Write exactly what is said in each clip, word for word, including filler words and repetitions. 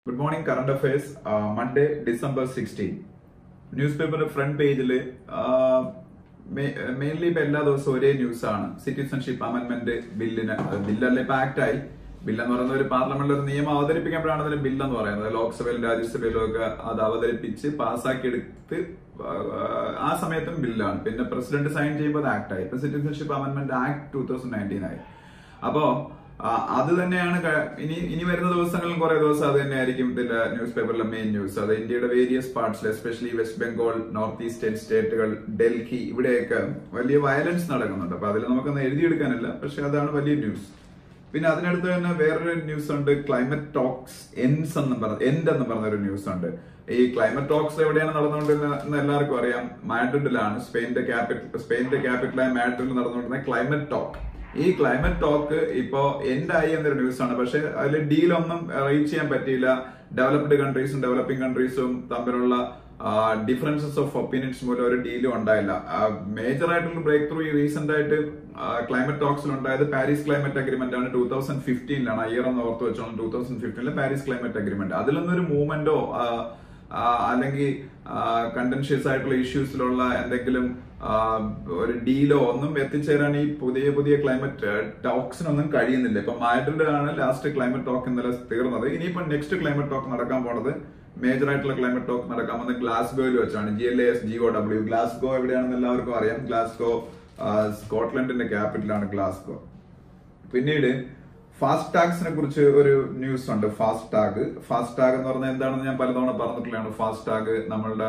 Good morning, current affairs. Uh, Monday, December sixteenth. Newspaper front page uh, mainly എല്ലാ ദിവസവും ഒരേ news ആണ്. Citizenship amendment ബില്ലിന് ബില്ലല്ലേ ഇപ്പൊ ആക്ട് ആയി. ബില്ല് എന്ന് പറയുന്ന ഒരു പാർലമെന്റിൽ ഒരു നിയമം അവതരിപ്പിക്കുമ്പോഴാണ് അതിന് ബില്ലെന്ന് പറയുന്നത്. ലോക്സഭയിലും രാജ്യസഭയിലും ഒക്കെ അത് അവതരിപ്പിച്ച് പാസ്സാക്കി എടുത്ത് ആ സമയത്തും ബില്ലാണ്. പിന്നെ പ്രസിഡന്റ് സൈൻ ചെയ്യുമ്പോൾ അത് ആക്ട് ആയി. ഇപ്പൊ Citizenship Amendment Act two thousand nineteen ആയി. അപ്പോ അത് തന്നെയാണ് ഇനി ഇനി വരുന്ന ദിവസങ്ങളിലും കുറെ ദിവസം അത് തന്നെയായിരിക്കും ഇതിന്റെ ന്യൂസ് പേപ്പറിലെ മെയിൻ ന്യൂസ്. അത് ഇന്ത്യയുടെ വേരിയസ് പാർട്സിൽ especially West Bengal, north eastern സ്റ്റേറ്റുകൾ, ഡൽഹി ഇവിടെയൊക്കെ വലിയ വയലൻസ് നടക്കുന്നുണ്ട്. അപ്പൊ അതിൽ നമുക്കൊന്നും എഴുതിയെടുക്കാനില്ല, പക്ഷെ അതാണ് വലിയ ന്യൂസ്. പിന്നെ അതിനടുത്ത് തന്നെ വേറൊരു ന്യൂസ് ഉണ്ട്, ക്ലൈമറ്റ് ടോക്സ് എൻസ് എന്ന് പറഞ്ഞ എൻഡ് എന്ന് പറഞ്ഞൊരു ന്യൂസ് ഉണ്ട്. ഈ ക്ലൈമറ്റ് ടോക്സ് എവിടെയാണ് നടന്നുകൊണ്ടിരുന്നത് എല്ലാവർക്കും അറിയാം. മാഡ്രിഡിലാണ്, സ്പെയിന്റെ ക്യാപിറ്റൽ സ്പെയിന്റെ ക്യാപിറ്റലായ മാഡ്രിഡിൽ നടന്നുകൊണ്ടിരുന്ന ക്ലൈമറ്റ് ടോക്ക്. ഈ ക്ലൈമറ്റ് ടോക്ക് ഇപ്പോ എൻഡായി എന്നൊരു ന്യൂസ് ആണ്. പക്ഷെ അതിൽ ഡീലൊന്നും റീച്ച് ചെയ്യാൻ പറ്റിയില്ല. ഡെവലപ്ഡ് കൺട്രീസും ഡെവലപ്പിംഗ് കൺട്രീസും തമ്മിലുള്ള ഡിഫറൻസസ് ഓഫ് ഒപ്പീനിയൻസ് മൂലം ഒരു ഡീലും ഉണ്ടായില്ല. മേജർ ആയിട്ടുള്ള ബ്രേക്ക് ത്രൂ ഈ റീസെന്റ് ആയിട്ട് ക്ലൈമറ്റ് ടോക്സിൽ ഉണ്ടായത് പാരീസ് ക്ലൈമറ്റ് അഗ്രിമെന്റ് ആണ്. ടൂ തൗസൻഡ് ഫിഫ്റ്റീനിലാണ്, ഇയർ എന്ന് ഓർത്ത് വെച്ചോളാം, ടൂ തൗസൻഡ് ഫിഫ്റ്റീനിലെ പാരീസ് ക്ലൈമറ്റ് അഗ്രിമെന്റ്. അതിലൊന്നൊരു മൂവ്മെന്റോ അല്ലെങ്കിൽ കണ്ടൻഷ്യസ് ആയിട്ടുള്ള ഇഷ്യൂസിലുള്ള എന്തെങ്കിലും ഒരു ഡീലോ ഒന്നും എത്തിച്ചേരാൻ ഈ പുതിയ പുതിയ ക്ലൈമറ്റ് ടോക്സിനൊന്നും കഴിയുന്നില്ല. ഇപ്പൊ മാഡ്രിഡ് ആണ് ലാസ്റ്റ് ക്ലൈമറ്റ് ടോക്ക് ഇന്നലെ തീർന്നത്. ഇനിയിപ്പോ നെക്സ്റ്റ് ക്ലൈമറ്റ് ടോക്ക് നടക്കാൻ പോണത്, മേജർ ആയിട്ടുള്ള ക്ലൈമറ്റ് ടോക്ക് നടക്കാൻ പോകുന്നത് ഗ്ലാസ്ഗോയിൽ വെച്ചാണ്. G L A S G O W. Glasgow എവിടെയാണെന്ന് എല്ലാവർക്കും അറിയാം. ഗ്ലാസ്ഗോ സ്കോട്ട്ലൻഡിന്റെ ക്യാപിറ്റലാണ് ഗ്ലാസ്ഗോ. പിന്നീട് ഫാസ്റ്റ് ടാഗ്സിനെ കുറിച്ച് ഒരു ന്യൂസ് ഉണ്ട്. ഫാസ്റ്റ് ടാഗ് ഫാസ്റ്റ് ടാഗ് എന്ന് പറഞ്ഞാൽ എന്താണെന്ന് ഞാൻ പലതവണ പറഞ്ഞിട്ടുള്ളതാണ്. ഫാസ്റ്റ് ടാഗ് നമ്മളുടെ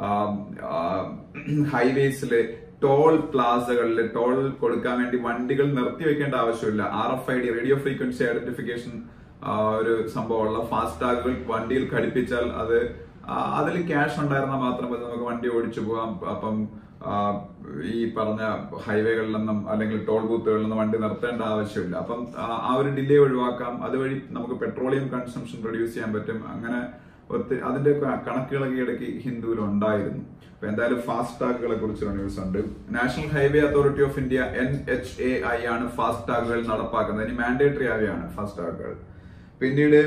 ഹൈവേസില് ടോൾ പ്ലാസകളിൽ ടോൾ കൊടുക്കാൻ വേണ്ടി വണ്ടികൾ നിർത്തി വെക്കേണ്ട ആവശ്യമില്ല. R F I D radio frequency identification ഒരു സംഭവമുള്ള ഫാസ്റ്റ് ടാഗുകൾ വണ്ടിയിൽ ഘടിപ്പിച്ചാൽ അത് അതിൽ ക്യാഷ് ഉണ്ടായിരുന്നാൽ മാത്രം മതി നമുക്ക് വണ്ടി ഓടിച്ചു പോകാം. അപ്പം ഈ പറഞ്ഞ ഹൈവേകളിലൊന്നും അല്ലെങ്കിൽ ടോൾ ബൂത്തുകളിലൊന്നും വണ്ടി നിർത്തേണ്ട ആവശ്യമില്ല. അപ്പം ആ ഒരു ഡിലേ ഒഴിവാക്കാം. അതുവഴി നമുക്ക് പെട്രോളിയം കൺസംഷൻ റെഡ്യൂസ് ചെയ്യാൻ പറ്റും. അങ്ങനെ ഒത്തിരി അതിന്റെ കണക്കുകളൊക്കെ ഇടയ്ക്ക് ഹിന്ദുവിൽ ഉണ്ടായിരുന്നു. അപ്പൊ എന്തായാലും ഫാസ്റ്റ് ടാഗുകളെ കുറിച്ചുള്ള ന്യൂസ് ഉണ്ട്. National Highway Authority of India N H A I ആണ് ഫാസ്റ്റ് ടാഗുകൾ നടപ്പാക്കുന്നത്. ഇനി മാൻഡേറ്ററി ആവുകയാണ് ഫാസ്റ്റ് ടാഗുകൾ. പിന്നീട്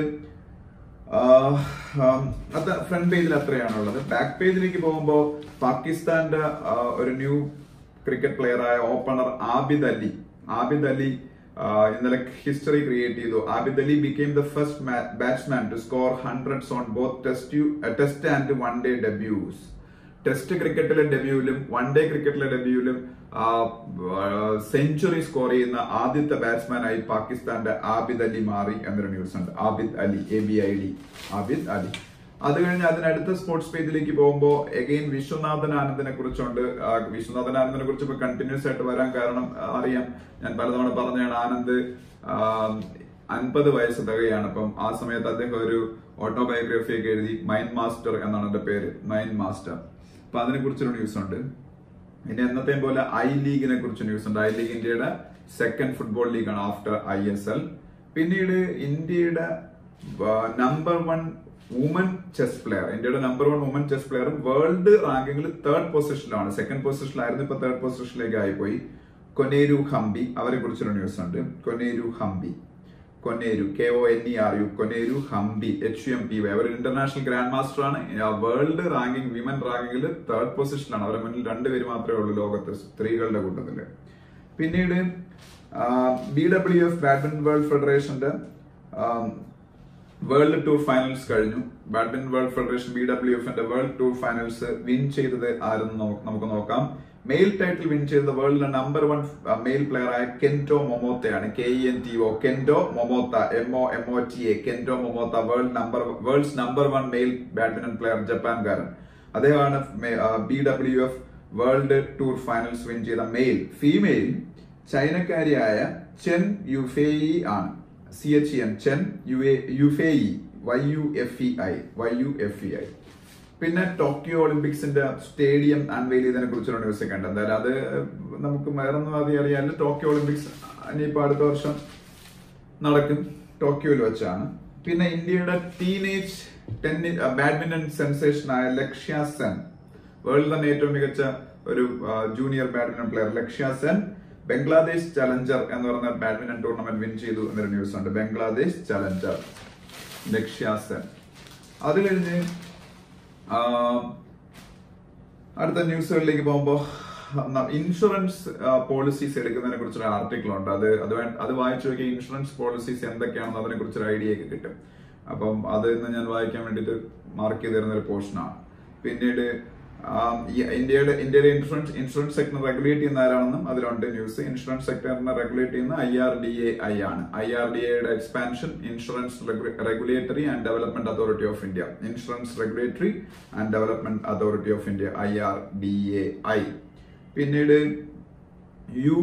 അത് ഫ്രണ്ട് പേജിൽ അത്രയാണുള്ളത്. ബാക്ക് പേജിലേക്ക് പോകുമ്പോൾ പാകിസ്ഥാന്റെ ഒരു ന്യൂ ക്രിക്കറ്റ് പ്ലെയർ ആയ ഓപ്പണർ ആബിദ് അലി ആബിദ് അലി ഇന്നലെ ഹിസ്റ്ററി ക്രിയേറ്റ് ചെയ്തു. Abid Ali became the first batsman to score hundreds on both Test and one day debuts. Test ക്രിക്കറ്റിലെ ഡെബ്യൂവിലും വൺ ഡേ ക്രിക്കറ്റിലെ ഡെബ്യൂവിലും സെഞ്ചുറി സ്കോർ ചെയ്യുന്ന ആദ്യത്തെ ബാറ്റ്സ്മാനായി പാകിസ്ഥാന്റെ ആബിദ് അലി മാറി എന്നൊരു ന്യൂസ് ഉണ്ട്. Abid Ali, A B I D, Abid Ali. അത് കഴിഞ്ഞ് അതിനടുത്ത സ്പോർട്സ് പേജിലേക്ക് പോകുമ്പോൾ എഗെയിൻ വിശ്വനാഥൻ ആനന്ദിനെ കുറിച്ചുണ്ട്. വിശ്വനാഥൻ ആനന്ദിനെ കുറിച്ച് ഇപ്പൊ കണ്ടിന്യൂസ് ആയിട്ട് വരാൻ കാരണം അറിയാം, ഞാൻ പലതവണ പറഞ്ഞാണ്. ആനന്ദ് അൻപത് വയസ്സ് തികയാണ്. അപ്പം ആ സമയത്ത് അദ്ദേഹം ഒരു ഓട്ടോബയോഗ്രഫി ഒക്കെ എഴുതി. മൈൻഡ് മാസ്റ്റർ എന്നാണ് എന്റെ പേര്, മൈൻഡ് മാസ്റ്റർ. അപ്പൊ അതിനെ കുറിച്ചൊരു ന്യൂസ് ഉണ്ട്. ഇനി എന്നത്തെയും പോലെ ഐ ലീഗിനെ കുറിച്ച് ന്യൂസ് ഉണ്ട്. ഐ ലീഗ് ഇന്ത്യയുടെ സെക്കൻഡ് ഫുട്ബോൾ ലീഗാണ് ആഫ്റ്റർ ഐ എസ് എൽ. പിന്നീട് ഇന്ത്യയുടെ number one woman chess player ഇന്ത്യയുടെ നമ്പർ വൺ വുമൻ ചെസ് പ്ലെയറും വേൾഡ് റാങ്കിങ്ങിൽ തേർഡ് പൊസിഷനിലാണ്. സെക്കൻഡ് പൊസിഷനിലായിരുന്നു, ഇപ്പൊ തേർഡ് പൊസിഷനിലേക്ക് ആയിപ്പോയി. കൊനേരു ഹംപി, അവരെ കുറിച്ചൊരു ന്യൂസ് ഉണ്ട്. Koneru Humpy, Koneru, K O N E R U, Koneru Humpy, H U M P Y. അവർ ഇന്റർനാഷണൽ ഗ്രാൻഡ് മാസ്റ്റർ ആണ്. വേൾഡ് റാങ്കിങ് വിമൻ റാങ്കിങ്ങിൽ തേർഡ് പൊസിഷനിലാണ്. അവരുടെ മുന്നിൽ രണ്ടുപേര് മാത്രമേ ഉള്ളൂ ലോകത്ത് സ്ത്രീകളുടെ കൂട്ടത്തില്. പിന്നീട് B W F badminton world ഫെഡറേഷന്റെ വേൾഡ് ടൂർ ഫൈനൽസ് കഴിഞ്ഞു. Badminton world federation B W എഫിന്റെ വേൾഡ് ടൂർ ഫൈനൽസ് വിൻ ചെയ്തത് ആരെന്ന് നമുക്ക് നോക്കാം. മെയിൽ ടൈറ്റിൽ വിൻ ചെയ്തത് വേൾഡിലെ നമ്പർ വൺ മെയിൽ പ്ലെയർ ആയ കെന്റോ മൊമോത്തയാണ്. K E N T O, Kento Momota, M O M O T A, Kento Momota. World number world's number one male badminton player, ജപ്പാൻകാരൻ. അദ്ദേഹമാണ് B W F world tour finals win ചെയ്ത male. Female ചൈനക്കാരിയായ Chen Yufei ആണ്. C H N, Chen Yufei, Y U F E I, Y U F E I. പിന്നെ Tokyo ഒളിമ്പിക്സിന്റെ stadium unveil ചെയ്തതിനെ കുറിച്ചുള്ള news ഒക്കെ ഉണ്ട്. എന്തായാലും അത് നമുക്ക് വേറൊന്നും അധികം അറിയാമല്ലോ. ടോക്കിയോ ഒളിമ്പിക്സ് ഇനിയിപ്പോ അടുത്ത വർഷം നടക്കും, ടോക്കിയോയിൽ വെച്ചാണ്. പിന്നെ ഇന്ത്യയുടെ ടീനേജ് ടെന്നിസ് ബാഡ്മിന്റൺ സെൻസേഷനായ ലക്ഷ്യ സെൻ, വേൾഡിൽ തന്നെ ഏറ്റവും മികച്ച ഒരു junior badminton player Lakshya Sen Bangladesh challenger എന്ന് പറയുന്ന ബാഡ്മിന്റൺ ടൂർണമെന്റ് വിൻ ചെയ്തു എന്നൊരു ന്യൂസ് ഉണ്ട്. ബംഗ്ലാദേശ് ചലഞ്ചർ, ലക്ഷ്യ സെൻ. അത് കഴിഞ്ഞ് അടുത്ത ന്യൂസുകളിലേക്ക് പോകുമ്പോൾ ഇൻഷുറൻസ് പോളിസീസ് എടുക്കുന്നതിനെ കുറിച്ചൊരു ആർട്ടിക്കിൾ ഉണ്ട്. അത് അത് അത് വായിച്ചു നോക്കിയ ഇൻഷുറൻസ് പോളിസീസ് എന്തൊക്കെയാണെന്ന് അതിനെ കുറിച്ചൊരു ഐഡിയ ഒക്കെ കിട്ടും. അപ്പം അത് ഇന്ന് ഞാൻ വായിക്കാൻ വേണ്ടിയിട്ട് മാർക്ക് ചെയ്ത് തരുന്ന ഒരു പോർഷനാണ്. പിന്നീട് ഇന്ത്യയുടെ ഇന്ത്യയിലെ ഇൻഷുറൻസ് ഇൻഷുറൻസ് സെക്ടർ റെഗുലേറ്റ് ചെയ്യുന്ന ആരാണെന്നും അതിലുണ്ട് ന്യൂസ്. ഇൻഷുറൻസ് സെക്ടറിനെ റെഗുലേറ്റ് ചെയ്യുന്ന I R D A I ആണ്. ഐ ആർ ഡി എയുടെ expansion insurance regulatory and development authority of India. Insurance regulatory and development authority of India I R D A I. പിന്നീട് U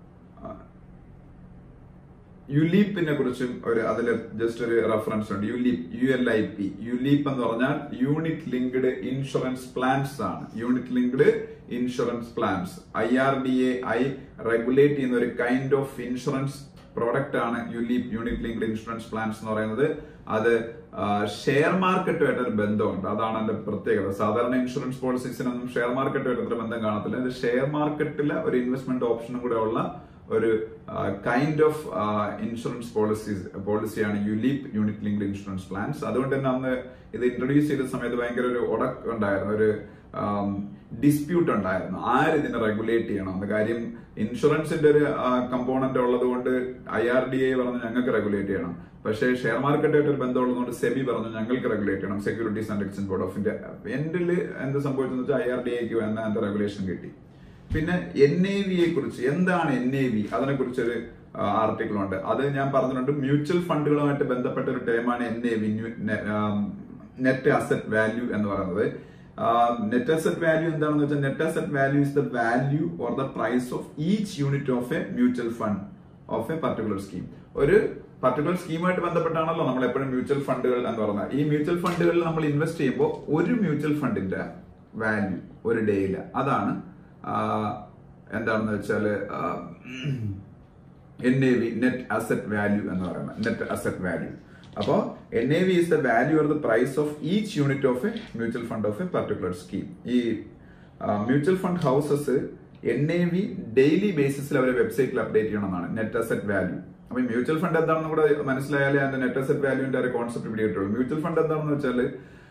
യുലീപ്പിനെ കുറിച്ചും ഒരു അതിൽ just ഒരു reference ഉണ്ട്. ULIP U L I P ULIP എന്ന് പറഞ്ഞാൽ യൂണിറ്റ് ലിങ്ക്ഡ് ഇൻഷുറൻസ് പ്ലാൻസ് ആണ്. Unit linked insurance plans I R D A I regulate ചെയ്യുന്ന ഒരു കൈൻഡ് ഓഫ് ഇൻഷുറൻസ് പ്രോഡക്റ്റ് ആണ് ULIP unit linked insurance plans എന്ന് പറയുന്നത്. അത് ഷെയർ മാർക്കറ്റുമായിട്ട് ഒരു ബന്ധമുണ്ട്. അതാണ് അതിന്റെ പ്രത്യേകത. സാധാരണ ഇൻഷുറൻസ് പോളിസീസിനൊന്നും ഷെയർ മാർക്കറ്റുമായിട്ട് അത്ര ബന്ധം കാണത്തില്ല. ഇത് ഷെയർ മാർക്കറ്റിലെ ഒരു ഇൻവെസ്റ്റ്മെന്റ് ഓപ്ഷനും കൂടെ ഉള്ള ഒരു കൈൻഡ് ഓഫ് ഇൻഷുറൻസ് പോളിസീസ് പോളിസിയാണ് ULIP unit linked insurance plans. അതുകൊണ്ട് തന്നെ അന്ന് ഇത് ഇൻട്രൊഡ്യൂസ് ചെയ്ത സമയത്ത് ഭയങ്കര ഒരു ഉടക്ക് ഉണ്ടായിരുന്നു, ഒരു ഡിസ്പ്യൂട്ട് ഉണ്ടായിരുന്നു ആര് ഇതിനെ റെഗുലേറ്റ് ചെയ്യണമെന്ന്. കാര്യം ഇൻഷുറൻസിന്റെ ഒരു കമ്പോണന്റ് ഉള്ളത് കൊണ്ട് ഐ ആർ ഡി ഐ പറഞ്ഞു ഞങ്ങൾക്ക് റെഗുലേറ്റ് ചെയ്യണം. പക്ഷേ ഷെയർ മാർക്കറ്റായിട്ട് ഒരു ബന്ധമുള്ളതുകൊണ്ട് സെബി പറഞ്ഞു ഞങ്ങൾക്ക് റെഗുലേറ്റ് ചെയ്യണം, securities and exchange board of India. എന്റെ എന്ത് സംഭവിച്ചെന്ന് വെച്ചാൽ ഐ ആർ ഡി ഐക്ക് തന്നെ അതിന്റെ റെഗുലേഷൻ കിട്ടി. പിന്നെ എൻ എ വിയെ കുറിച്ച്, എന്താണ് എൻ എ വി, അതിനെ കുറിച്ചൊരു ആർട്ടിക്കിൾ ഉണ്ട്. അത് ഞാൻ പറഞ്ഞിട്ടുണ്ട്. മ്യൂച്വൽ ഫണ്ടുകളുമായിട്ട് ബന്ധപ്പെട്ട ഒരു ടേമാണ് N A V, net asset value എന്ന് പറയുന്നത്. നെറ്റ് അസറ്റ് വാല്യൂ എന്താണെന്ന് വെച്ചാൽ net asset value is the value or the price of each unit of a mutual fund of a particular scheme. ഒരു പർട്ടിക്കുലർ സ്കീമായിട്ട് ബന്ധപ്പെട്ടാണല്ലോ നമ്മൾ എപ്പോഴും മ്യൂച്വൽ ഫണ്ടുകൾ എന്ന് പറഞ്ഞാൽ. ഈ മ്യൂച്വൽ ഫണ്ടുകളിൽ നമ്മൾ ഇൻവെസ്റ്റ് ചെയ്യുമ്പോൾ ഒരു മ്യൂച്വൽ ഫണ്ടിന്റെ വാല്യൂ ഒരു ഡേയില്, അതാണ് എന്താണെന്ന് വെച്ചാല് N A V, net asset value എന്ന് പറയുന്നത്. Net asset value. അപ്പോ N A V is the value or the price of each unit of a mutual fund of a particular scheme. ഈ mutual fund houses N A V daily ബേസിസിൽ അവരെ വെബ്സൈറ്റിൽ update ചെയ്യണമെന്നാണ് net asset value. അപ്പൊ mutual fund എന്താണെന്ന് കൂടെ മനസ്സിലായാലേ അതിന്റെ net asset വാല്യൂന്റെ ഒരു കോൺസെപ്റ്റ് പിടികിട്ടുള്ളൂ. മ്യൂച്വൽ ഫണ്ട് എന്താണെന്ന് വെച്ചാൽ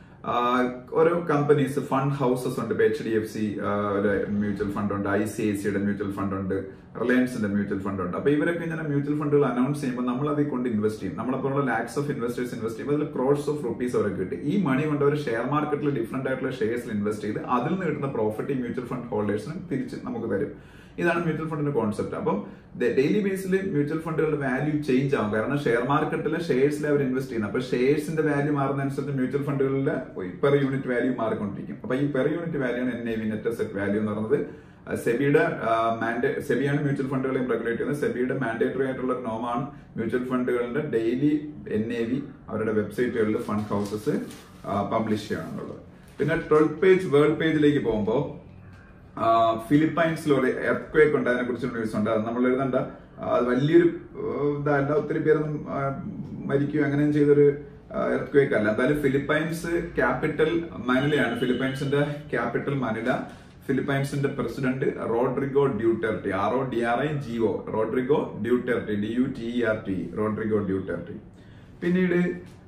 ഓരോ കമ്പനീസ് ഫണ്ട് ഹൗസസ് ഉണ്ട്. H D F C mutual fund ഉണ്ട്, ഐ സി ഐ സിയുടെ മ്യൂച്വൽ ഫണ്ട് ഉണ്ട്, റിലയൻസിന്റെ മ്യൂച്വൽ ഫണ്ട് ഉണ്ട്. അപ്പൊ ഇവരൊക്കെ ഇങ്ങനെ മ്യൂച്വൽ ഫണ്ടുകൾ അനൗൺസ് ചെയ്യുമ്പോൾ നമ്മൾ അതിൽ കൊണ്ട് ഇൻവെസ്റ്റ് ചെയ്യും. നമ്മളെപ്പോലുള്ള ലാക്സ് ഓഫ് ഇൻവെസ്റ്റേഴ്സ് ഇൻവെസ്റ്റ് ചെയ്യുമ്പോൾ അതിൽ ക്രോഡ്സ് ഓഫ് റുപ്പീസ് അവർക്ക് കിട്ടും. ഈ മണി കൊണ്ട് അവർ ഷെയർ മാർക്കറ്റിൽ ഡിഫറെന്റ് ആയിട്ടുള്ള ഷെയർസിൽ ഇൻവെസ്റ്റ് ചെയ്ത് അതിൽ നിന്ന് കിട്ടുന്ന പ്രോഫിറ്റ് ഈ മ്യൂച്വൽ ഫണ്ട് ഹോൾഡേഴ്സിന് തിരിച്ച് നമുക്ക് തരും. ഇതാണ് മ്യൂച്വൽ ഫണ്ടിന്റെ കോൺസെപ്റ്റ്. അപ്പം ഡെയിലി ബേസിൽ മ്യൂച്വൽ ഫണ്ടുകളുടെ വാല്യൂ ചേഞ്ച് ആവും. കാരണം ഷെയർ മാർക്കറ്റിലെ ഷെയർസിൽ അവർ ഇൻവെസ്റ്റ് ചെയ്യുന്നത്. അപ്പൊ ഷെയർസിന്റെ വാല്യൂ മാറുന്നതനുസരിച്ച് മ്യൂച്വൽ ഫണ്ടുകളിലെ പെർ യൂണിറ്റ് വാല്യൂ മാറിക്കൊണ്ടിരിക്കും. അപ്പൊ ഈ പെർ യൂണിറ്റ് വാല്യൂ ആണ് N A V, net asset value എന്ന് പറയുന്നത്. സെബിയുടെ മാൻഡേ സെബിയാണ് മ്യൂച്വൽ ഫണ്ടുകളെയും റെഗുലേറ്റ് ചെയ്യുന്നത്. സെബിയുടെ മാൻഡേറ്ററി ആയിട്ടുള്ള നോമാണ് മ്യൂച്വൽ ഫണ്ടുകളുടെ ഡെയിലി എൻ എ വി അവരുടെ വെബ്സൈറ്റുകളിൽ ഫണ്ട് ഹൗസസ് പബ്ലിഷ് ചെയ്യണമെന്നുള്ളത്. പിന്നെ ട്വൽത്ത് പേജ് വേൾഡ് പേജിലേക്ക് പോകുമ്പോൾ ഫിലിപ്പൈൻസിലൊരു എർത്ത്ക്വേക്ക് ഉണ്ട്, അതിനെ കുറിച്ച് ന്യൂസ് ഉണ്ട്. അത് നമ്മൾ എഴുതണ്ട, അത് വലിയൊരു ഇതല്ല, ഒത്തിരി പേരൊന്നും മരിക്കുകയോ അങ്ങനെയും ചെയ്തൊരു എർത്ത്ക്വേക്ക് അല്ല. എന്തായാലും ഫിലിപ്പൈൻസ് ക്യാപിറ്റൽ മനിലയാണ്. ഫിലിപ്പൈൻസിന്റെ ക്യാപിറ്റൽ മനില. ഫിലിപ്പൈൻസിന്റെ president Rodrigo Duterte, R O D R I G O, Rodrigo Duterte, D U T E R T, Rodrigo Duterte. പിന്നീട്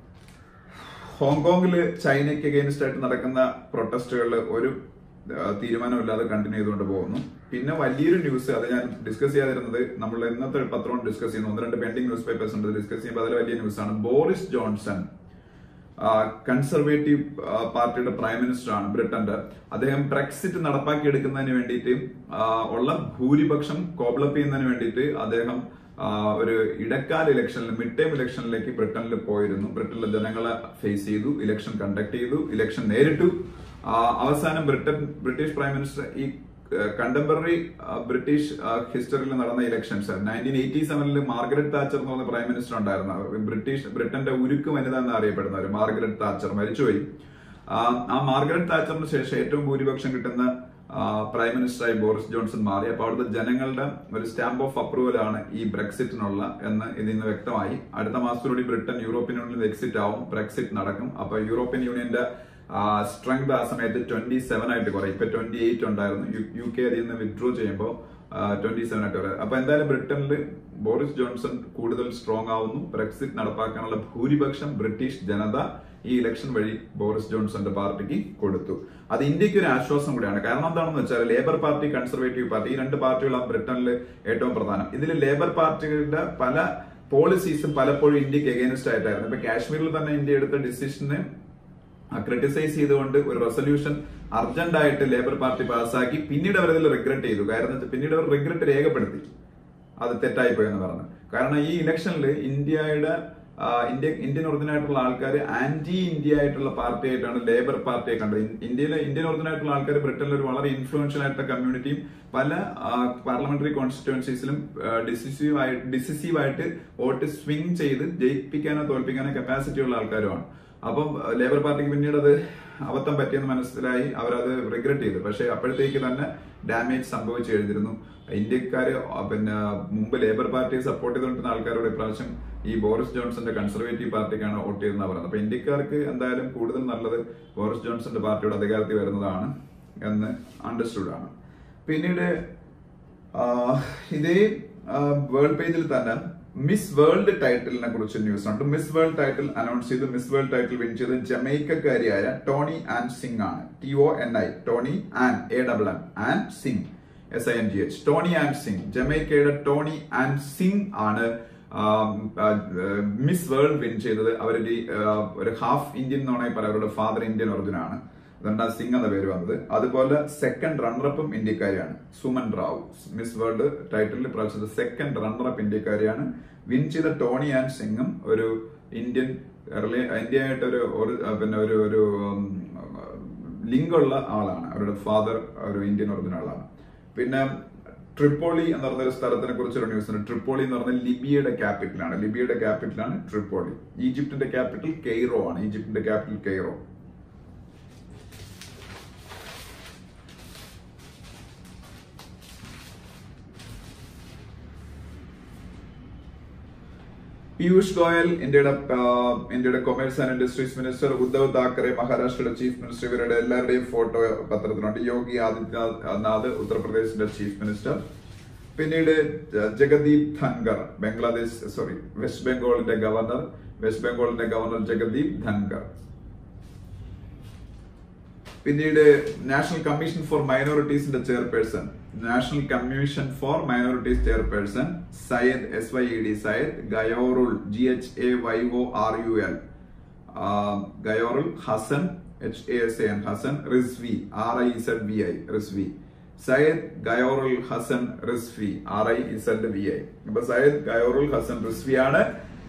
ഹോങ്കോങ്ങില് ചൈനയ്ക്ക് അഗെയിൻസ്റ്റ് ആയിട്ട് നടക്കുന്ന പ്രൊട്ടസ്റ്റുകളിൽ ഒരു തീരുമാനമില്ലാതെ കണ്ടിന്യൂ ചെയ്തുകൊണ്ട് പോകുന്നു. പിന്നെ വലിയൊരു ന്യൂസ്, അത് ഞാൻ ഡിസ്കസ് ചെയ്യാതിരുന്നത്, നമ്മൾ ഇന്നത്തെ പത്രം ഡിസ്കസ് ചെയ്യുന്നു, ഒന്ന് രണ്ട് പെൻഡിങ് ന്യൂസ് പേപ്പേഴ്സ് ഉണ്ട് ഡിസ്കസ് ചെയ്യുമ്പോൾ അതിൽ വലിയ ന്യൂസാണ്. ബോറിസ് ജോൺസൺ കൺസർവേറ്റീവ് പാർട്ടിയുടെ പ്രൈം മിനിസ്റ്റർ ആണ് ബ്രിട്ടന്റെ. അദ്ദേഹം ബ്രെക്സിറ്റ് നടപ്പാക്കിയെടുക്കുന്നതിന് വേണ്ടിയിട്ട് ഉള്ള ഭൂരിപക്ഷം കോബ്ലപ്പ് ചെയ്യുന്നതിന് വേണ്ടിയിട്ട് അദ്ദേഹം ഒരു ഇടക്കാല ഇലക്ഷനിൽ, മിഡ് ടൈം ഇലക്ഷനിലേക്ക് ബ്രിട്ടനിൽ പോയിരുന്നു. ബ്രിട്ടനിലെ ജനങ്ങളെ ഫേസ് ചെയ്തു, ഇലക്ഷൻ കണ്ടക്ട് ചെയ്തു, ഇലക്ഷൻ നേരിട്ടു. അവസാനം ബ്രിട്ടൻ ബ്രിട്ടീഷ് പ്രൈം മിനിസ്റ്റർ ഈ കണ്ടംപററി ബ്രിട്ടീഷ് ഹിസ്റ്ററിയിൽ നടന്ന ഇലക്ഷൻസ് നയൻറ്റീൻ എയ്റ്റി സെവനിൽ മാർഗരറ്റ് താച്ചർ എന്ന് പറഞ്ഞ പ്രൈം മിനിസ്റ്റർ ഉണ്ടായിരുന്നു. ബ്രിട്ടീഷ് ബ്രിട്ടന്റെ ഉരുക്ക് വനിത എന്ന് അറിയപ്പെടുന്നവർ മാർഗരറ്റ് താച്ചർ മരിച്ചുപോയി. ആ മാർഗരറ്റ് താച്ചറിന് ശേഷം ഏറ്റവും ഭൂരിപക്ഷം കിട്ടുന്ന പ്രൈം മിനിസ്റ്ററായി ബോറിസ് ജോൺസൺ മാറി. അപ്പൊ അവിടുത്തെ ജനങ്ങളുടെ ഒരു സ്റ്റാമ്പ് ഓഫ് അപ്രൂവൽ ആണ് ഈ ബ്രെക്സിറ്റിനുള്ള എന്ന് ഇതിന്ന് വ്യക്തമായി. അടുത്ത മാസത്തോടെ ബ്രിട്ടൻ യൂറോപ്യൻ യൂണിയനിൽ എക്സിറ്റ് ആവും, ബ്രെക്സിറ്റ് നടക്കും. അപ്പൊ യൂറോപ്യൻ യൂണിയന്റെ സ്ട്രെങ്ത് ആ സമയത്ത് ട്വന്റി സെവൻ ആയിട്ട് കുറയും. ഇപ്പൊ ട്വന്റി എയ്റ്റ് ഉണ്ടായിരുന്നു, യു കെ അതിൽ നിന്ന് വിത്ഡ്രോ ചെയ്യുമ്പോൾ ട്വന്റി സെവൻ ആയിട്ട് കുറയും. അപ്പൊ എന്തായാലും ബ്രിട്ടനിൽ ബോറിസ് ജോൺസൺ കൂടുതൽ സ്ട്രോങ് ആവുന്നു. ബ്രെക്സിറ്റ് നടപ്പാക്കാനുള്ള ഭൂരിപക്ഷം ബ്രിട്ടീഷ് ജനത ഈ ഇലക്ഷൻ വഴി ബോറിസ് ജോൺസന്റെ പാർട്ടിക്ക് കൊടുത്തു. അത് ഇന്ത്യക്ക് ഒരു ആശ്വാസം കൂടിയാണ്. കാരണം എന്താണെന്ന് വെച്ചാൽ ലേബർ പാർട്ടി, കൺസർവേറ്റീവ് പാർട്ടി, ഈ രണ്ട് പാർട്ടികളാണ് ബ്രിട്ടനിൽ ഏറ്റവും പ്രധാനം. ഇതിൽ ലേബർ പാർട്ടികളുടെ പല പോളിസീസും പലപ്പോഴും ഇന്ത്യക്ക് എഗൈൻസ്റ്റ് ആയിട്ടായിരുന്നു. ഇപ്പൊ കാശ്മീരിൽ തന്നെ ഇന്ത്യ എടുത്ത ഡിസിഷനെ ക്രിട്ടിസൈസ് ചെയ്തുകൊണ്ട് ഒരു റെസൊല്യൂഷൻ അർജന്റ് ആയിട്ട് ലേബർ പാർട്ടി പാസ്സാക്കി. പിന്നീട് അവരതിൽ റിഗ്രറ്റ് ചെയ്തു. കാരണം പിന്നീട് അവർ റിഗ്രറ്റ് രേഖപ്പെടുത്തി, അത് തെറ്റായി പോയെന്ന് പറഞ്ഞു. കാരണം ഈ ഇലക്ഷനിൽ ഇന്ത്യയുടെ ഇന്ത്യ ഇന്ത്യൻ ഒറിജിനായിട്ടുള്ള ആൾക്കാർ ആന്റി ഇന്ത്യ ആയിട്ടുള്ള പാർട്ടി ആയിട്ടാണ് ലേബർ പാർട്ടിയെ കണ്ടത്. ഇന്ത്യയിലെ ഇന്ത്യൻ ഒറിജിനായിട്ടുള്ള ആൾക്കാർ ബ്രിട്ടനിൽ ഒരു വളരെ ഇൻഫ്ലുവൻഷ്യൽ ആയിട്ടുള്ള കമ്മ്യൂണിറ്റിയും പല പാർലമെന്ററി കോൺസ്റ്റിറ്റ്യുവൻസീസിലും ഡിസിസീവ് ആയിട്ട് ഡിസിസീവ് ആയിട്ട് വോട്ട് സ്വിംഗ് ചെയ്ത് ജയിപ്പിക്കാനോ തോൽപ്പിക്കാനോ കപ്പാസിറ്റി ഉള്ള ആൾക്കാരുമാണ്. അപ്പം ലേബർ പാർട്ടിക്ക് പിന്നീട് അത് അബദ്ധം പറ്റിയെന്ന് മനസ്സിലായി, അവരത് റിഗ്രറ്റ് ചെയ്തു. പക്ഷെ അപ്പോഴത്തേക്ക് തന്നെ ഡാമേജ് സംഭവിച്ചു കഴിഞ്ഞിരുന്നു. ഇന്ത്യക്കാര് പിന്നെ മുമ്പ് ലേബർ പാർട്ടിയെ സപ്പോർട്ട് ചെയ്തുകൊണ്ടിരുന്ന ആൾക്കാരോട് ഇപ്രാവശ്യം ഈ ബോറിസ് ജോൺസന്റെ കൺസർവേറ്റീവ് പാർട്ടിക്കാണ് വോട്ട് ചെയ്തെന്ന് പറയുന്നത്. അപ്പൊ ഇന്ത്യക്കാർക്ക് എന്തായാലും കൂടുതൽ നല്ലത് ബോറിസ് ജോൺസന്റെ പാർട്ടിയുടെ അധികാരത്തിൽ വരുന്നതാണ് എന്ന് അണ്ടർസ്റ്റുഡ് ആണ്. പിന്നീട് ഇതേ വേൾഡ് പേജിൽ തന്നെ മിസ് വേൾഡ് ടൈറ്റിലിനെ കുറിച്ച് ന്യൂസ് ഉണ്ട്. മിസ് വേൾഡ് ടൈറ്റിൽ അനൗൺസ് ചെയ്ത് മിസ് വേൾഡ് ടൈറ്റിൽ വിൻ ചെയ്ത് ജമൈക്കക്കാരിയായ ടോണി ആൻ സിംഗ് ആണ്. T O N I Toni Ann A double N Ann Singh S I N G H Toni Ann Singh. ജമൈക്കയുടെ Toni Ann Singh ആണ് miss world win ചെയ്തത്. അവരുടെ ഒരു half Indian എന്നാണ് പറയാം. അവരുടെ ഫാദർ ഇന്ത്യൻ ഒറിജിൻ ആണ്, അതുകൊണ്ടാണ് സിംഗ് എന്ന പേര് വന്നത്. അതുപോലെ സെക്കൻഡ് റണ്ണറപ്പും ഇന്ത്യക്കാരിയാണ് Suman Rao. Miss world title പ്രാവശ്യത്തെ സെക്കൻഡ് റണ്ണറപ്പ് ഇന്ത്യക്കാരിയാണ്. വിൻ ചെയ്ത ടോണി ആൻഡ് സിംഗും ഒരു ഇന്ത്യൻ ഇന്ത്യയായിട്ട് ഒരു പിന്നെ ഒരു ഒരു ലിങ്കുള്ള ആളാണ്. അവരുടെ ഫാദർ ഒരു ഇന്ത്യൻ ഒറിജിൻ ആളാണ്. പിന്നെ ട്രിപ്പോളി എന്ന് പറഞ്ഞ ഒരു സ്ഥലത്തിനെ കുറിച്ചൊരു ന്യൂസ് ഉണ്ട്. ട്രിപ്പോളി എന്ന് പറഞ്ഞാൽ ലിബിയയുടെ ക്യാപിറ്റലാണ്. ലിബിയയുടെ ക്യാപിറ്റലാണ് ട്രിപ്പോളി. ഈജിപ്തിന്റെ ക്യാപിറ്റൽ കെയ്റോ ആണ്. ഈജിപ്തിന്റെ ക്യാപിറ്റൽ കെയ്റോ. പീയൂഷ് ഗോയൽ ഇന്ത്യയുടെ ഇന്ത്യയുടെ commerce and industries minister, Uddhav Thackeray മഹാരാഷ്ട്രയുടെ ചീഫ് മിനിസ്റ്റർ, ഇവരുടെ എല്ലാവരുടെയും ഫോട്ടോ പത്രത്തിലുണ്ട്. യോഗി ആദിത്യനാഥ് ഉത്തർപ്രദേശിന്റെ ചീഫ് മിനിസ്റ്റർ. പിന്നീട് ജഗദീപ് ധൻഖർ ബംഗ്ലാദേശ് സോറി വെസ്റ്റ് ബംഗാളിന്റെ ഗവർണർ വെസ്റ്റ് ബംഗാളിന്റെ ഗവർണർ ജഗദീപ് ധൻഖർ. പിന്നീട് നാഷണൽ കമ്മീഷൻ ഫോർ മൈനോറിറ്റീസിന്റെ chairperson national commission for minorities chairperson Syed S Y E D Syed Ghayorul G H A Y O R U L Ghayorul Hasan H A S A N Hasan Rizvi R I Z V I Rizvi Syed Ghayorul Hasan Rizvi R I Z V I. അപ്പൊ സയ്യദ് ഗയോറുൾ ഹസൻ റിസ്വി ആണ്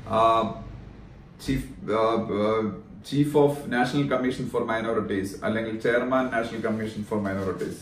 chief chief of national commission for minorities അല്ലെങ്കിൽ chairman national commission for minorities.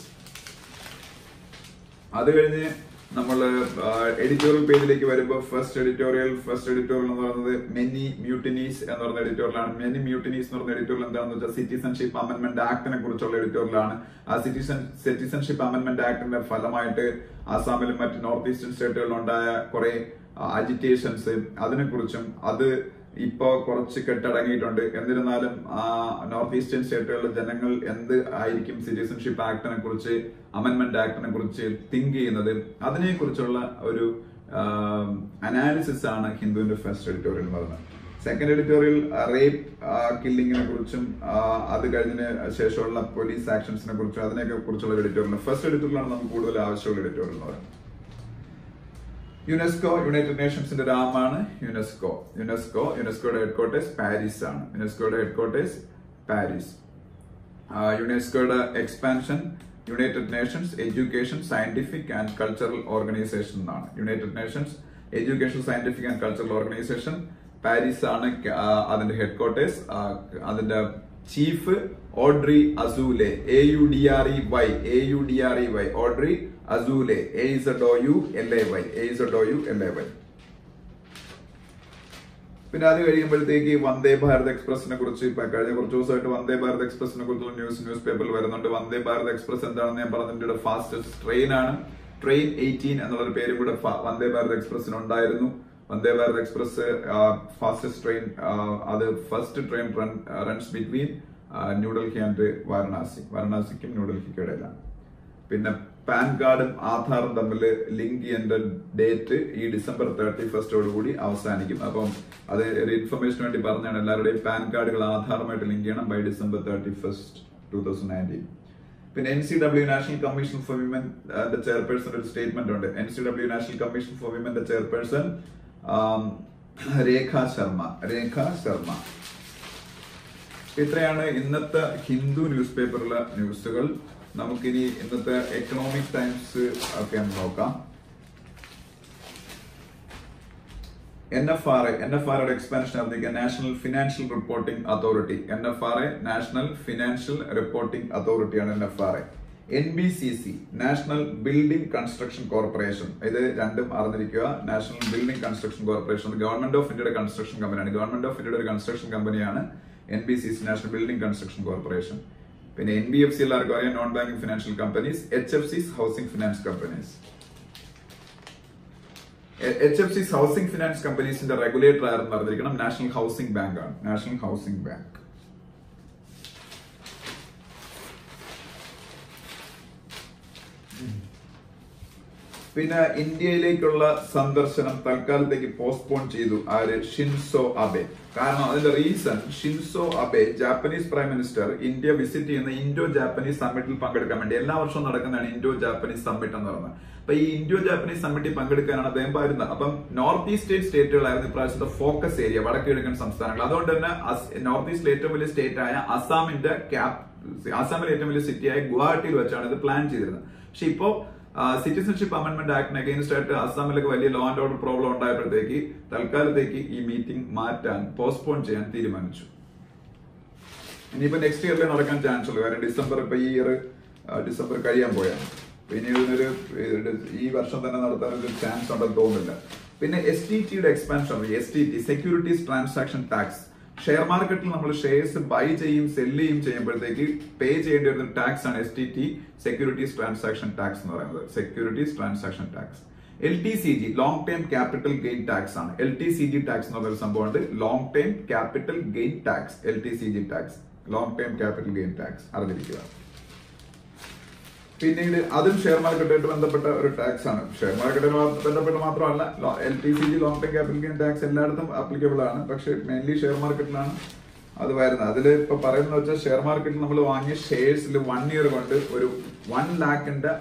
അത് കഴിഞ്ഞ് നമ്മൾ editorial പേജിലേക്ക് വരുമ്പോൾ ഫസ്റ്റ് എഡിറ്റോറിയൽ ഫസ്റ്റ് എഡിറ്റോറിയൽ എന്ന് പറയുന്നത് മെനി മ്യൂട്ടിനീസ് എന്ന് പറഞ്ഞ എഡിറ്റോറിയലാണ്. മെനി മ്യൂട്ടിനീസ് എന്ന് പറഞ്ഞ എഡിറ്റോറിയൽ എന്താണെന്ന് വെച്ചാൽ സിറ്റിസൺഷിപ്പ് അമെന്റ്മെന്റ് ആക്ടിനെ കുറിച്ചുള്ള എഡിറ്റോറിയലാണ്. ആ സിറ്റിസൺ സിറ്റിസൺഷിപ്പ് അമെന്റ്മെന്റ് ആക്ടിന്റെ ഫലമായിട്ട് ആസാമിലും മറ്റ് നോർത്ത് ഈസ്റ്റേൺ സ്റ്റേറ്റുകളിലും ഉണ്ടായ കുറെ അജിറ്റേഷൻസ് അതിനെക്കുറിച്ചും അത് ഇപ്പോ കുറച്ച് കെട്ടടങ്ങിയിട്ടുണ്ട്. എന്നിരുന്നാലും നോർത്ത് ഈസ്റ്റേൺ സ്റ്റേറ്റുകളിലെ ജനങ്ങൾ എന്ത് ആയിരിക്കും സിറ്റിസൺഷിപ്പ് ആക്ടിനെ കുറിച്ച് അമെന്റ്മെന്റ് ആക്ടിനെ കുറിച്ച് തിങ്ക് ചെയ്യുന്നത് അതിനെ കുറിച്ചുള്ള ഒരു അനാലിസിസ് ആണ് ഹിന്ദുവിന്റെ ഫസ്റ്റ് എഡിറ്റോറിയൽ എന്ന് പറയുന്നത്. സെക്കൻഡ് എഡിറ്റോറിയൽ റേപ്പ് കില്ലിങ്ങിനെ കുറിച്ചും അത് കഴിഞ്ഞതിന് ശേഷമുള്ള പോലീസ് ആക്ഷൻസിനെ കുറിച്ചും അതിനെയൊക്കെ കുറിച്ചുള്ള എഡിറ്റോറിയൽ. ഫസ്റ്റ് എഡിറ്റോറിയലാണ് നമുക്ക് കൂടുതൽ ആവശ്യമുള്ള എഡിറ്റോറിയൽ എന്ന് പറയുന്നത്. യുനെസ്കോ യുണൈറ്റഡ് നേഷൻസിന്റെ രാമാണ് യുനെസ്കോ. യുനെസ്കോ യുനെസ്കോയുടെ ഹെഡ്ക്വാർട്ടേഴ്സ് പാരീസ് ആണ്. യുനെസ്കോയുടെ ഹെഡ്ക്വാർട്ടേഴ്സ് പാരീസ്. യുനെസ്കോയുടെ expansion United Nations Education Scientific and Cultural Organisation എന്നാണ്. United Nations Education Scientific and Cultural Organisation Paris ആണ് അതിന്റെ ഹെഡ്ക്വാർട്ടേഴ്സ്. അതിന്റെ chief Audrey Azoulay A U D R E Y A U D R E Y Audrey Azoulay A Z O U L A Y A Z O U L A Y. പിന്നെ അത് കഴിയുമ്പോഴത്തേക്ക് വന്ദേ ഭാരത് എക്സ്പ്രസിനെ കുറിച്ച് ഇപ്പൊ കഴിഞ്ഞ കുറച്ച് ദിവസമായിട്ട് വന്ദേ ഭാരത് എക്സ്പ്രസിനെ കുറിച്ചുള്ള news news പേപ്പറിൽ വരുന്നുണ്ട്. വന്ദേ ഭാരത് എക്സ്പ്രസ് എന്താണെന്ന് ഞാൻ പറഞ്ഞതിന്റെ ഫാസ്റ്റസ്റ്റ് ട്രെയിൻ ആണ്. ട്രെയിൻ എയ്റ്റീൻ എന്നുള്ള പേരും കൂടെ വന്ദേ ഭാരത് എക്സ്പ്രസിന് ഉണ്ടായിരുന്നു. Vande Bharat express fastest train അത് first train runs between New Delhi and Varanasi വാരണാസിക്കും ന്യൂഡൽഹിക്കും ഇടയിലാണ്. പിന്നെ പാൻ കാർഡും ആധാറും തമ്മിൽ ലിങ്ക് ചെയ്യേണ്ട ഡേറ്റ് ഈ ഡിസംബർ തേർട്ടി ഫസ്റ്റോട് കൂടി അവസാനിക്കും. അപ്പം അത് ഒരു ഇൻഫർമേഷന് വേണ്ടി പറഞ്ഞാണ്. എല്ലാവരുടെയും പാൻ കാർഡുകൾ ആധാറുമായിട്ട് ലിങ്ക് ചെയ്യണം by December thirty first two thousand nineteen. പിന്നെ N C W national commission for women chairperson ഒരു സ്റ്റേറ്റ്മെന്റ് ഉണ്ട്. N C W national commission for വിമന്റെ ചെയർപേഴ്സൺ രേഖ ശർമ്മ രേഖ ശർമ്മ ഇത്രയാണ് ഇന്നത്തെ ഹിന്ദു ന്യൂസ് പേപ്പറിലെ ന്യൂസുകൾ. നമുക്കിനി ഇന്നത്തെ എക്കണോമിക് ടൈംസ് ഒക്കെ നോക്കാം. N F R A N F R എയുടെ എക്സ്പാൻഷൻ അറിയിക്കുക national financial reporting authority. N F R A national financial reporting അതോറിറ്റിയാണ് N F R A. N B C C national building construction corporation. ഇത് രണ്ടും അറിഞ്ഞിരിക്കുക. National building construction corporation government of ഇന്ത്യയുടെ construction കമ്പനിയാണ്. Government of ഇന്ത്യയുടെ ഒരു construction കമ്പനിയാണ് N B C C national building construction corporation. പിന്നെ എൻ ബി എഫ് സി എല്ലാവർക്കും അറിയാം, non banking financial companies. H F Cs housing finance companies. H F Cs housing finance കമ്പനീസിന്റെ regulator ആയിരുന്നു അറിഞ്ഞിരിക്കണം, national housing bank ആണ്. National housing bank. പിന്നെ ഇന്ത്യയിലേക്കുള്ള സന്ദർശനം തൽക്കാലത്തേക്ക് പോസ്റ്റ്പോൺ ചെയ്തു ആര്? Shinzo Abe. കാരണം അതിന്റെ reason, Shinzo Abe Japanese prime minister India visit ചെയ്യുന്ന ഇൻഡോ ജാപ്പനീസ് സമ്മിറ്റിൽ പങ്കെടുക്കാൻ വേണ്ടി, എല്ലാ വർഷവും നടക്കുന്നതാണ് ഇൻഡോ ജാപ്പനീസ് സമ്മിറ്റ് എന്ന് പറയുന്നത്. അപ്പൊ ഈ ഇൻഡോ ജാപ്പനീസ് സമ്മിറ്റിൽ പങ്കെടുക്കാനാണ് അദ്ദേഹം വരുന്നത്. അപ്പം നോർത്ത് ഈസ്റ്റേൺ സ്റ്റേറ്റുകളായിരുന്നു ഇപ്രാവശ്യത്തെ ഫോക്കസ് ഏരിയ, വടക്ക് കിഴക്കൻ സംസ്ഥാനങ്ങൾ. അതുകൊണ്ട് തന്നെ നോർത്ത് ഈസ്റ്റിലെ ഏറ്റവും വലിയ സ്റ്റേറ്റ് ആയ അസാമിന്റെ ക്യാപ് അസാമിലെ ഏറ്റവും വലിയ സിറ്റിയായ ഗുവാഹട്ടിയിൽ വെച്ചാണ് ഇത് പ്ലാൻ ചെയ്തിരുന്നത്. പക്ഷെ ഇപ്പോ സിറ്റിസൺഷിപ്പ് അമെന്റ്മെന്റ് ആക്ടിന് അഗെയിൻസ്റ്റ് ആയിട്ട് അസാമിലൊക്കെ വലിയ ലോ ആൻഡ് ഓർഡർ പ്രോബ്ലം ഉണ്ടായപ്പോഴത്തേക്ക് തൽക്കാലത്തേക്ക് ഈ മീറ്റിംഗ് മാറ്റാൻ, പോസ്റ്റ്പോൺ ചെയ്യാൻ തീരുമാനിച്ചു. ഇനിയിപ്പോ നെക്സ്റ്റ് ഇയറിലേ നടക്കാൻ ചാൻസ് ഉള്ളൂ. കാരണം ഡിസംബർ ഇപ്പൊ ഈ ഇയർ ഡിസംബർ കഴിയാൻ പോയാണ്. പിന്നെ ഇതിനൊരു ഈ വർഷം തന്നെ നടത്താൻ ഒരു ചാൻസ് ഉണ്ടെന്ന് തോന്നുന്നില്ല. പിന്നെ എസ് ടി ടിയുടെ expansion, S T T securities transaction tax. Share മാർക്കറ്റിൽ നമ്മൾ ഷെയർസ് ബൈ ചെയ്യും സെല്ല് ചെയ്യും ചെയ്യുമ്പോഴത്തേക്ക് പേ ചെയ്യേണ്ടി വരുന്ന ടാക്സ് ആണ് S T T, securities transaction tax എന്ന് പറയുന്നത്. Securities transaction tax. L T C G long time capital gain tax ആണ്. L T C G tax എന്ന് പറയുന്ന സംഭവമുണ്ട്. Long time capital gain tax, L T C G tax, long time capital gain tax അറിഞ്ഞിരിക്കുക. പിന്നീട് അതും share മാർക്കറ്റുമായിട്ട് ബന്ധപ്പെട്ട ഒരു tax ആണ്. ഷെയർ മാർക്കറ്റുമായി ബന്ധപ്പെട്ട് മാത്രമല്ല, L T C G long time capital gain tax എല്ലായിടത്തും ആപ്ലിക്കബിൾ ആണ്. പക്ഷെ മെയിൻലി ഷെയർ മാർക്കറ്റിലാണ് അത് വരുന്നത്. അതിൽ ഇപ്പൊ പറയുന്നത് വെച്ചാൽ ഷെയർ മാർക്കറ്റിൽ നമ്മൾ വാങ്ങിയ ഷെയർസിൽ വൺ ഇയർ കൊണ്ട് ഒരു വൺ ലാഖിന്റെ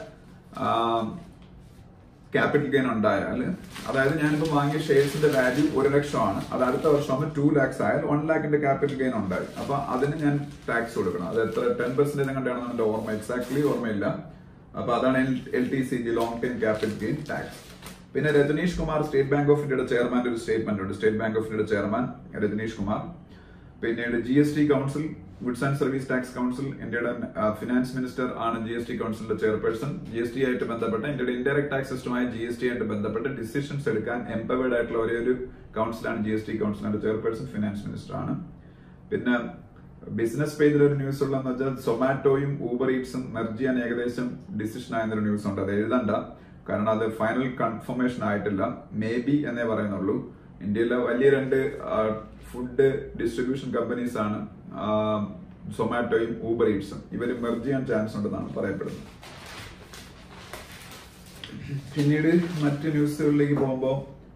ക്യാപിറ്റൽ ഗെയിൻ ഉണ്ടായാൽ, അതായത് ഞാനിപ്പോ വാങ്ങിയ ഷെയർസിന്റെ വാല്യൂ ഒരു ലക്ഷമാണ്, അത് അടുത്ത വർഷം ടു ലാക്സ് ആയാൽ വൺ ലാഖിന്റെ ക്യാപിറ്റൽ ഗെയിൻ ഉണ്ടായി. അപ്പൊ അതിന് ഞാൻ ടാക്സ് കൊടുക്കണം. അത് എത്ര ടെൻ പെർസെന്റേജ് കണ്ടാണെന്ന് എന്റെ ഓർമ്മ എക്സാക്ട്ലി ഓർമ്മയില്ല. അപ്പൊ അതാണ് L T C G long time capital gain tax. പിന്നെ Rajnish Kumar State Bank of ഇന്ത്യയുടെ ചെയർമാന്റെ ഒരു സ്റ്റേറ്റ്മെന്റ് ഉണ്ട്. സ്റ്റേറ്റ് ബാങ്ക് ഓഫ് ഇന്ത്യയുടെ ചെയർമാൻ രജനീഷ് കുമാർ. പിന്നീട് G S T council, goods and service tax council, ഇന്ത്യയുടെ ഫിനാൻസ് മിനിസ്റ്റർ ആണ് ജി എസ് ടി കൗൺസിലിന്റെ ചെയർപേഴ്സൺ. ജി എസ് ടി ആയിട്ട് ബന്ധപ്പെട്ട ഇന്ത്യയുടെ ഇൻഡയറക്ട് ടാക്സ് സിസ്റ്റമായ ജി എസ് ടി ആയിട്ട് ബന്ധപ്പെട്ട് ഡിസിഷൻസ് എടുക്കാൻ എംപവേർഡ് ആയിട്ടുള്ള ഒരേ ഒരു കൗൺസിലാണ് ജി എസ് ടി കൗൺസിലിന്റെ ചെയർപേഴ്സൺ ഫിനാൻസ് മിനിസ്റ്റർ ആണ്. പിന്നെ ബിസിനസ് പേജിൽ ഒരു ന്യൂസ് ഉള്ളതെന്ന് വെച്ചാൽ സൊമാറ്റോയും ഊബർ ഈറ്റ്സും മെർജ് ചെയ്യാൻ ഏകദേശം ഡിസിഷൻ ആയെന്നൊരു ന്യൂസ് ഉണ്ട്. അത് എഴുതണ്ട, കാരണം അത് ഫൈനൽ കൺഫർമേഷൻ ആയിട്ടില്ല. മേ ബി എന്നേ പറയുന്നുള്ളൂ. ഇന്ത്യയിലെ വലിയ രണ്ട് ഫുഡ് ഡിസ്ട്രിബ്യൂഷൻ കമ്പനീസ് ആണ് സൊമാറ്റോയും ഊബർ ഈറ്റ്സും. ഇവർ മെർജ് ചെയ്യാൻ ചാൻസ് ഉണ്ടെന്നാണ് പറയപ്പെടുന്നത്. പിന്നീട് മറ്റ് ന്യൂസുകളിലേക്ക് പോകുമ്പോൾ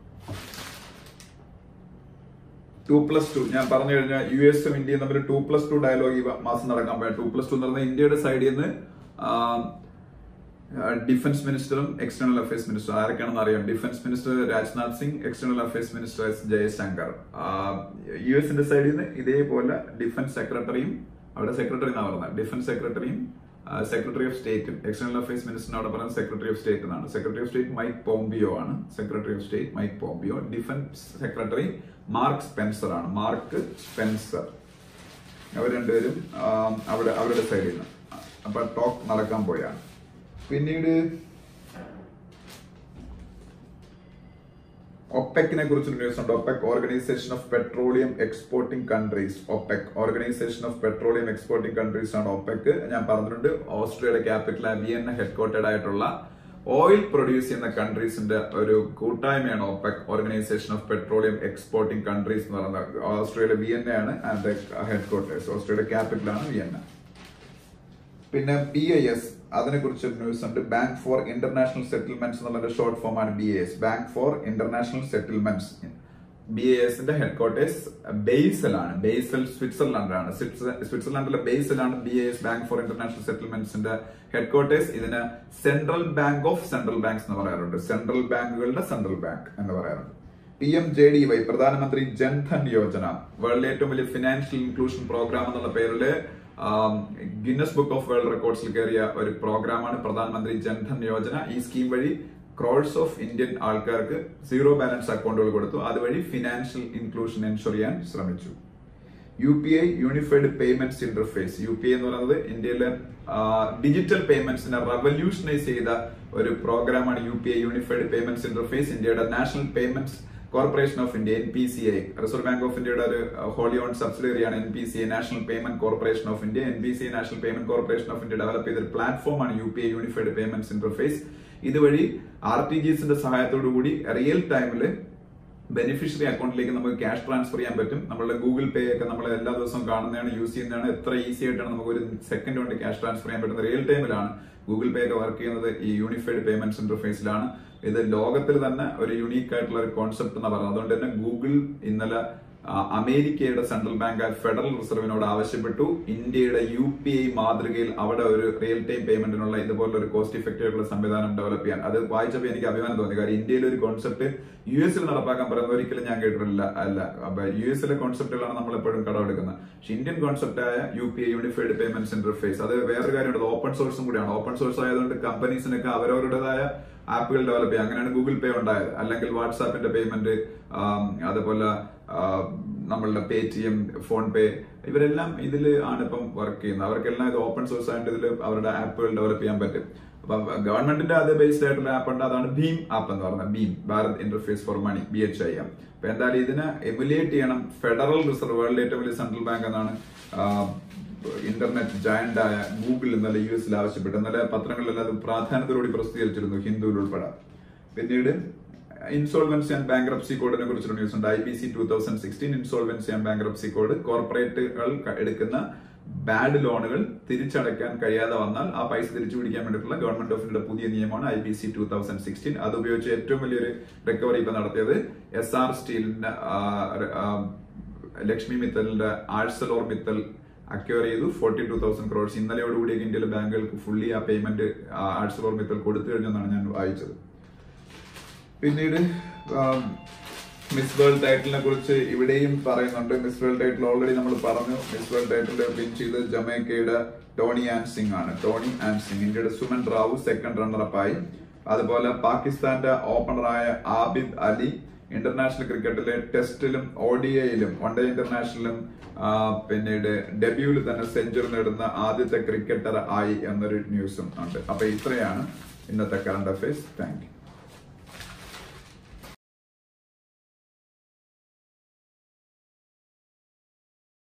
ടു പ്ലസ് ടു ഞാൻ പറഞ്ഞു കഴിഞ്ഞാൽ യു എസും ഇന്ത്യയും തമ്മിൽ ടു പ്ലസ് ടു ഡയലോഗ് ഈ മാസം നടക്കാൻ പോയ. ടു പ്ലസ് ടു എന്ന് പറഞ്ഞാൽ ഇന്ത്യയുടെ സൈഡിൽ നിന്ന് ഡിഫൻസ് മിനിസ്റ്ററും എക്സ്റ്റേണൽ അഫയേഴ്സ് മിനിസ്റ്റർ ആരൊക്കെയാണെന്ന് അറിയാം. Defence minister Rajnath Singh, external affairs minister S Jaishankar. U എസിന്റെ സൈഡിൽ നിന്ന് ഇതേപോലെ ഡിഫൻസ് സെക്രട്ടറിയും, അവിടെ സെക്രട്ടറി എന്നാണ് പറയുന്നത്, ഡിഫൻസ് സെക്രട്ടറിയും സെക്രട്ടറി ഓഫ് സ്റ്റേറ്റും, എക്സ്റ്റേണൽ അഫയേഴ്സ് മിനിസ്റ്ററിന് അവിടെ പറയുന്നത് സെക്രട്ടറി ഓഫ് സ്റ്റേറ്റ് എന്നാണ്. Secretary of state Mike Pompeo ആണ്. Secretary of state Mike Pompeo. Defence secretary Mark Spencer ആണ്. Mark Spencer. അവർ രണ്ടുപേരും അവിടെ അവരുടെ സൈഡിൽ നിന്ന് അപ്പൊ ടോക്ക് നടക്കാൻ പോയാണ്. പിന്നീട് ഒപെക്കിനെ കുറിച്ചൊരു ന്യൂസ് ഉണ്ട്. OPEC organisation of petroleum exporting countries. OPEC organisation of petroleum exporting countries ആണ് ഒപെക്. ഞാൻ പറഞ്ഞിട്ടുണ്ട്, ഓസ്ട്രിയയുടെ ക്യാപിറ്റൽ വിയന്ന ഹെഡ്ക്വാർട്ടേഡ് ആയിട്ടുള്ള ഓയിൽ പ്രൊഡ്യൂസ് ചെയ്യുന്ന കൺട്രീസിന്റെ ഒരു കൂട്ടായ്മയാണ് OPEC organisation of petroleum exporting countries എന്ന് പറയുന്നത്. ഓസ്ട്രേലിയ വിയന്നയാണ് അതിന്റെ ഹെഡ്ക്വാർട്ടേഴ്സ്. ഓസ്ട്രേലിയയുടെ ക്യാപിറ്റലാണ് വിയന്ന. പിന്നെ പി ഐ എസ് അതിനെ കുറിച്ചൊരു ന്യൂസ് ഉണ്ട്. ബാങ്ക് ഫോർ ഇന്റർനാഷണൽ സെറ്റിൽമെന്റ്സ് എന്നുള്ള ഷോർട്ട് ഫോം ആണ് B A S. Bank for international settlements. B A എസിന്റെ ഹെഡ് ക്വാർട്ടേഴ്സ് ബേസലാണ്. ബേസൽ സ്വിറ്റ്സർലൻഡാണ്. സ്വിറ്റ്സർലൻഡിലെ ബേസലാണ് B A S, bank for international സെറ്റിൽമെന്റ്സിന്റെ ഹെഡ് ക്വാർട്ടേഴ്സ്. ഇതിന് central bank of central banks എന്ന് പറയാറുണ്ട്. സെൻട്രൽ ബാങ്കുകളുടെ സെൻട്രൽ ബാങ്ക് എന്ന് പറയാറുണ്ട്. P M J D Y, Pradhan Mantri Jan Dhan Yojana, വേൾഡിലെ ഏറ്റവും വലിയ ഫിനാൻഷ്യൽ ഇൻക്ലൂഷൻ പ്രോഗ്രാം എന്നുള്ള പേരില് ഗിന്നസ് ബുക്ക് ഓഫ് വേൾഡ് റെക്കോർഡ്സിൽ കയറിയ ഒരു പ്രോഗ്രാമാണ് പ്രധാനമന്ത്രി ജൻധൻ യോജന. ഈ സ്കീം വഴി ക്രോഡ്സ് ഓഫ് ഇന്ത്യൻ ആൾക്കാർക്ക് സീറോ ബാലൻസ് അക്കൗണ്ടുകൾ കൊടുത്തു. അതുവഴി ഫിനാൻഷ്യൽ ഇൻക്ലൂഷൻ എൻഷുർ ചെയ്യാൻ ശ്രമിച്ചു. U P I unified payments interface. U P I എന്ന് പറയുന്നത് ഇന്ത്യയിലെ ഡിജിറ്റൽ പേയ്മെന്റ്സിനെ റവല്യൂഷനൈസ് ചെയ്ത ഒരു പ്രോഗ്രാമാണ് U P I unified payments interface. ഇന്ത്യയുടെ national payments corporation of India, N P C I, Reserve Bank of ഇന്ത്യയുടെ ഒരു ഹോളി ഓൺ സബ്സിഡിയറിയാണ് N P C I, national payment corporation of India. N P C I national payment corporation of India develop ചെയ്ത ഒരു പ്ലാറ്റ്ഫോമാണ് U P I unified payments interface. ഇതുവഴി R T G എസിന്റെ സഹായത്തോടു കൂടി റിയൽ ടൈമിൽ beneficiary അക്കൗണ്ടിലേക്ക് നമുക്ക് ക്യാഷ് ട്രാൻസ്ഫർ ചെയ്യാൻ പറ്റും. നമ്മളുടെ ഗൂഗിൾ പേ ഒക്കെ നമ്മൾ എല്ലാ ദിവസവും കാണുന്നതാണ്, യൂസ് ചെയ്യുന്നതാണ്. എത്ര ഈസി ആയിട്ടാണ് നമുക്ക് ഒരു സെക്കൻഡ് കൊണ്ട് ക്യാഷ് ട്രാൻസ്ഫർ ചെയ്യാൻ പറ്റുന്നത്. റിയൽ ടൈമിലാണ് ഗൂഗിൾ പേ ഒക്കെ വർക്ക് ചെയ്യുന്നത് ഈ യൂണിഫൈഡ് പേയ്മെന്റ്സ് ഇന്റർഫേസിലാണ്. ഇത് ലോകത്തിൽ തന്നെ ഒരു യുണീക്ക് ആയിട്ടുള്ള ഒരു കോൺസെപ്റ്റ് എന്ന് പറയുന്നത്. അതുകൊണ്ട് തന്നെ ഗൂഗിൾ ഇന്നലെ അമേരിക്കയുടെ സെൻട്രൽ ബാങ്ക് ഫെഡറൽ റിസർവിനോട് ആവശ്യപ്പെട്ടു ഇന്ത്യയുടെ യു പി ഐ മാതൃകയിൽ അവിടെ ഒരു റിയൽ ടൈം പേയ്മെന്റിനുള്ള ഇതുപോലുള്ള ഒരു കോസ്റ്റ് ഇഫക്റ്റീവ് ആയിട്ടുള്ള സംവിധാനം ഡെവലപ്പ് ചെയ്യാൻ. അത് വായിച്ചപ്പോൾ എനിക്ക് അഭിമാനം തോന്നി. കാരണം ഇന്ത്യയിലെ ഒരു കോൺസെപ്റ്റ് യു എസിൽ നടപ്പാക്കാൻ പറയുന്നത് ഒരിക്കലും ഞാൻ കേട്ടിട്ടില്ല. അല്ല, അപ്പൊ യു എസിലെ കോൺസെപ്റ്റുകളാണ് നമ്മൾ എപ്പോഴും കടമെടുക്കുന്നത്. പക്ഷെ ഇന്ത്യൻ കോൺസെപ്റ്റായ U P I unified payments interface, അത് വേറൊരു കാര്യമുണ്ട്, ഓപ്പൺ സോഴ്സും കൂടിയാണ്. ഓപ്പൺ സോഴ്സ് ആയതുകൊണ്ട് കമ്പനീസിനൊക്കെ അവരവരുടേതായ ആപ്പുകൾ ഡെവലപ്പ് ചെയ്യാം. അങ്ങനെയാണ് ഗൂഗിൾ പേ ഉണ്ടായത്. അല്ലെങ്കിൽ വാട്സാപ്പിന്റെ പേയ്മെന്റ്, അതുപോലെ നമ്മളുടെ Paytm, PhonePe, ഇവരെല്ലാം ഇതിൽ ആണ് ഇപ്പം വർക്ക് ചെയ്യുന്നത്. അവർക്കെല്ലാം ഇത് ഓപ്പൺ സോഴ്സ് ആയിട്ട് ഇതിൽ അവരുടെ ആപ്പുകൾ ഡെവലപ്പ് ചെയ്യാൻ പറ്റും. അപ്പൊ ഗവൺമെന്റിന്റെ അതേ ബേസ്ഡ് ആയിട്ടുള്ള ആപ്പ് ഉണ്ട്, അതാണ് ഭീം ആപ്പ് എന്ന് പറയുന്നത്. ഭീം, Bharat interface for money, B H I M. അപ്പൊ എന്തായാലും ഇതിനെ എമുലേറ്റ് ചെയ്യണം ഫെഡറൽ റിസർവ്, വേൾഡിലെ ഏറ്റവും വലിയ സെൻട്രൽ ബാങ്ക് എന്നാണ് ഇന്റർനെറ്റ് ജയന്റ് ആയ ഗൂഗിൾ ഇന്നലെ യു എസിൽ ആവശ്യപ്പെട്ടു. ഇന്നലെ പത്രങ്ങളിലെല്ലാം അത് പ്രാധാന്യത്തോടുകൂടി പ്രസിദ്ധീകരിച്ചിരുന്നു, ഹിന്ദുവിൽ ഉൾപ്പെടെ. പിന്നീട് ഇൻസോൾവൻസി ആൻഡ് ബാങ്ക്രപ്സി കോഡിനെ കുറിച്ചുള്ള ന്യൂസ് ഉണ്ട്. I B C two thousand sixteen insolvency and bankruptcy code. കോർപ്പറേറ്റുകൾ എടുക്കുന്ന ബാഡ് ലോണുകൾ തിരിച്ചടയ്ക്കാൻ കഴിയാതെ വന്നാൽ ആ പൈസ തിരിച്ചു പിടിക്കാൻ വേണ്ടിയിട്ടുള്ള ഗവൺമെന്റ് ഓഫ് ഇന്ത്യയുടെ പുതിയ നിയമമാണ് I B C two thousand sixteen. അത് ഉപയോഗിച്ച് ഏറ്റവും വലിയൊരു റിക്കവറി ഇപ്പൊ നടത്തിയത് എസ് ആർ സ്റ്റീലിന്റെ ലക്ഷ്മി മിത്തലിന്റെ ആഴ്സലോർ മിത്തൽ അക്വയർ ചെയ്തു ഫോർട്ടി ടു തൗസൻഡ് ക്രോഡ്സ്. ഇന്നലെയോടുകൂടി ഇന്ത്യയിലെ ബാങ്കുകൾക്ക് ഫുള്ളി ആ പേയ്മെന്റ് ആഴ്സലോർ മിത്തൽ കൊടുത്തു കഴിഞ്ഞെന്നാണ് ഞാൻ വായിച്ചത്. പിന്നീട് മിസ് വേൾഡ് ടൈറ്റിലിനെ കുറിച്ച് ഇവിടെയും പറയുന്നുണ്ട്. മിസ് വേൾഡ് ടൈറ്റിൽ ഓൾറെഡി നമ്മൾ പറഞ്ഞു. മിസ് വേൾഡ് ടൈറ്റിൽ വിൻ ചെയ്തത് ജമൈക്കയുടെ ടോണി ആൻഡ് സിംഗ് ആണ്. Toni Ann Singh. ഇന്ത്യയുടെ സുമൻ റാവു സെക്കൻഡ് റണ്ണറപ്പായി. അതുപോലെ പാകിസ്ഥാന്റെ ഓപ്പണറായ ആബിദ് അലി ഇന്റർനാഷണൽ ക്രിക്കറ്റിലെ ടെസ്റ്റിലും ഒ ഡി ഐയിലും വൺ ഡേ ഇന്റർനാഷണലും പിന്നീട് ഡെബ്യൂവിൽ തന്നെ സെഞ്ചുറി നേടുന്ന ആദ്യത്തെ ക്രിക്കറ്റർ ആയി എന്നൊരു ന്യൂസും ഉണ്ട്. അപ്പൊ ഇത്രയാണ് ഇന്നത്തെ കറണ്ട് അഫയേഴ്സ്. Thank you.